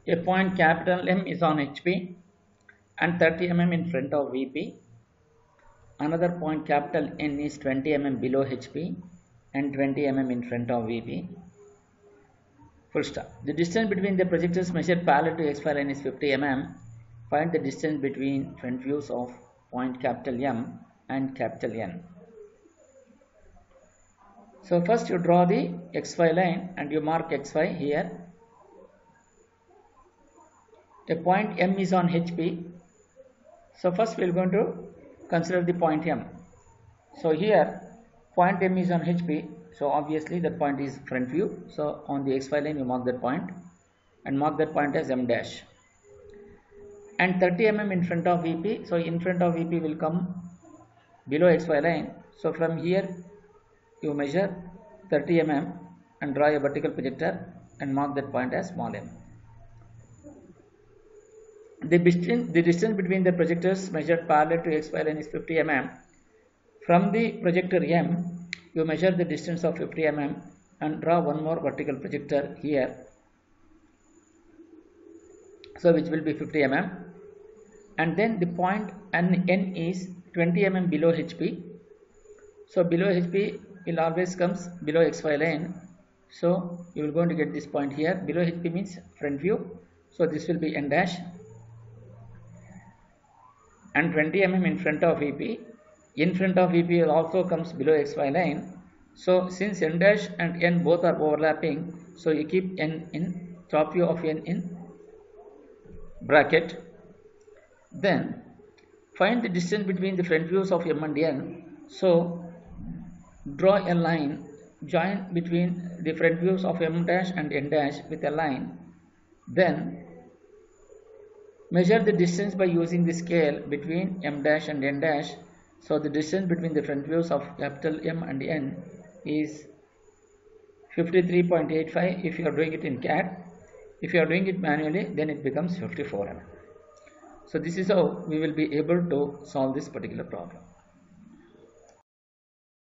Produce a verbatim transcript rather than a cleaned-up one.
A point capital M is on H P and thirty millimeters in front of V P. Another point capital N is twenty millimeters below H P and twenty millimeters in front of V P. Full stop. The distance between the projectors measured parallel to X Y line is fifty millimeters. Find the distance between front views of point capital M and capital N. So first you draw the X Y line and you mark X Y here. A point M is on H P. So first we are going to consider the point M. So here point M is on H P. So obviously that point is front view. So on the X Y line you mark that point and mark that point as M dash. And thirty millimeters in front of V P. So in front of V P will come below X Y line. So from here you measure thirty millimeters and draw a vertical projector and mark that point as small m. The distance, the distance between the projectors measured parallel to X Y line is fifty millimeters. From the projector M, you measure the distance of fifty millimeters and draw one more vertical projector here. So which will be fifty millimeters. And then the point N, N is twenty millimeters below H P. So below H P will always comes below X Y line. So you will going to get this point here. Below H P means front view. So this will be N dash. And twenty millimeters in front of V P. In front of V P also comes below X Y line. So since N dash and N both are overlapping, so you keep N in top view of N in bracket. Then find the distance between the front views of M and N. So draw a line, join between the front views of M dash and N dash with a line. Then measure the distance by using the scale between M dash and N dash. So the distance between the front views of capital M and N is fifty-three point eight five if you are doing it in C A D. If you are doing it manually, then it becomes fifty-four millimeters. So this is how we will be able to solve this particular problem.